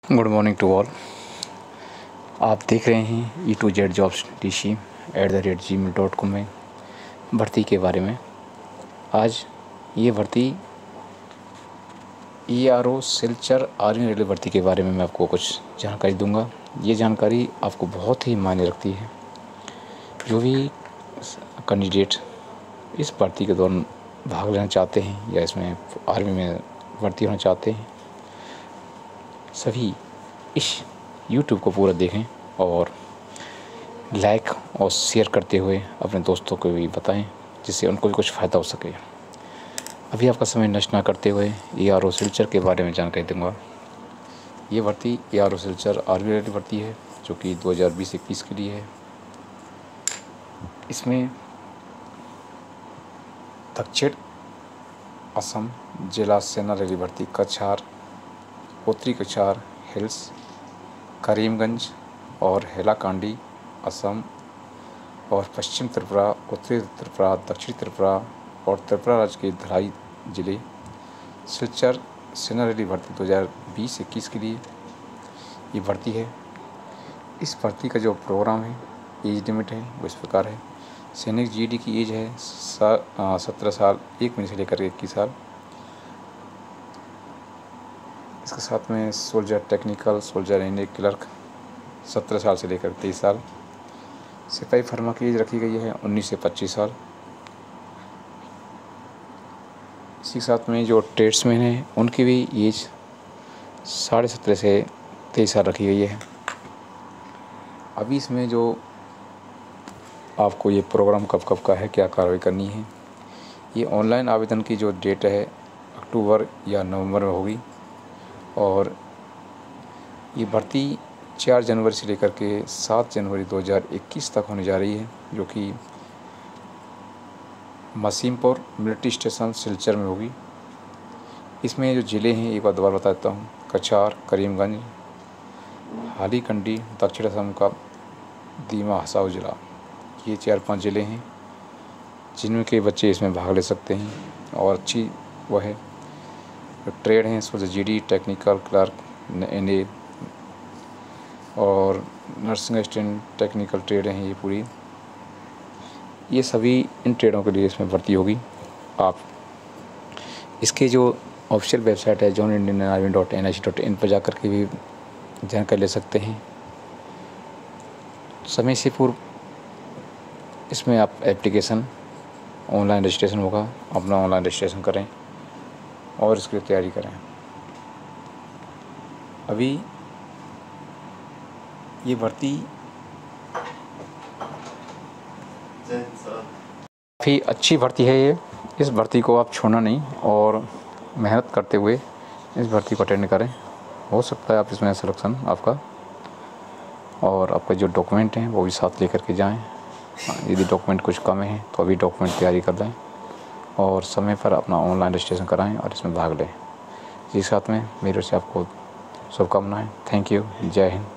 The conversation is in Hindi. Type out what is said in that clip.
Good morning to all. आप देख रहे हैं E2Z जॉब्स tc@gmail.com में भर्ती के बारे में। आज ये भर्ती ERO सिलचर आर्मी रेलवे भर्ती के बारे में मैं आपको कुछ जानकारी दूंगा। ये जानकारी आपको बहुत ही मायने रखती है। जो भी कैंडिडेट इस भर्ती के दौरान भाग लेना चाहते हैं या इसमें आर्मी में भर्ती होना चाहते हैं, सभी इस YouTube को पूरा देखें और लाइक और शेयर करते हुए अपने दोस्तों को भी बताएं, जिससे उनको भी कुछ फ़ायदा हो सके। अभी आपका समय नष्ट ना करते हुए ERO सिलचर के बारे में जानकारी दूंगा। ये भर्ती ERO सिलचर आर्मी रेलवे भर्ती है, जो कि 2020-21 के लिए है। इसमें दक्षिण असम जिला सेना रेलवे भर्ती कछार, उत्तरी कछार हिल्स, करीमगंज और हैलाकांडी असम और पश्चिम त्रिपुरा, उत्तरी त्रिपुरा, दक्षिणी त्रिपुरा और त्रिपुरा राज्य के धलाई जिले सिलचर सेना रेलवे भर्ती 2020-21 के लिए ये भर्ती है। इस भर्ती का जो प्रोग्राम है, एज लिमिट है, वो इस प्रकार है। सैनिक GD की एज है 17 साल 1 महीने से लेकर 21 साल। इसके साथ में soldier technical, soldier Indian clerk 17 साल से लेकर 23 साल। सिपाही फर्मा की एज रखी गई है 19 से 25 साल। इसी के साथ में जो ट्रेड्समैन हैं उनकी भी एज 17.5 से 23 साल रखी गई है। अभी इसमें जो आपको ये प्रोग्राम कब का है, क्या कार्रवाई करनी है, ये ऑनलाइन आवेदन की जो डेट है अक्टूबर या नवंबर में होगी और ये भर्ती 4 जनवरी से लेकर के 7 जनवरी 2021 तक होने जा रही है, जो कि मसीमपुर मिलिट्री स्टेशन सिलचर में होगी। इसमें जो ज़िले हैं एक बार दोबारा बता देता हूँ। कछार, करीमगंज, हालीकंडी, दक्षिण असम का दीमा हसाओ ज़िला, ये 4-5 ज़िले हैं जिनमें के बच्चे इसमें भाग ले सकते हैं। और अच्छी वह है जो ट्रेड हैं, इसमें GD, टेक्निकल क्लर्क, NA और नर्सिंग असिस्टेंट, टेक्निकल ट्रेड हैं, ये पूरी ये सभी इन ट्रेडों के लिए इसमें भर्ती होगी। आप इसके जो ऑफिशियल वेबसाइट है joinindianarmy.nic.in पर जाकर के भी जानकारी ले सकते हैं। समय से पूर्व इसमें आप एप्लीकेशन ऑनलाइन रजिस्ट्रेशन होगा, अपना ऑनलाइन रजिस्ट्रेशन करें और इसकी तैयारी करें। अभी ये भर्ती काफ़ी अच्छी भर्ती है। ये इस भर्ती को आप छोड़ना नहीं और मेहनत करते हुए इस भर्ती को अटेंड करें। हो सकता है आप इसमें सिलेक्शन आपका, और आपका जो डॉक्यूमेंट हैं वो भी साथ लेकर के जाएं। यदि डॉक्यूमेंट कुछ कम है तो अभी डॉक्यूमेंट तैयारी कर लें और समय पर अपना ऑनलाइन रजिस्ट्रेशन कराएं और इसमें भाग लें। इसी साथ में मेरे से आपको शुभकामनाएं। Thank you. जय हिंद।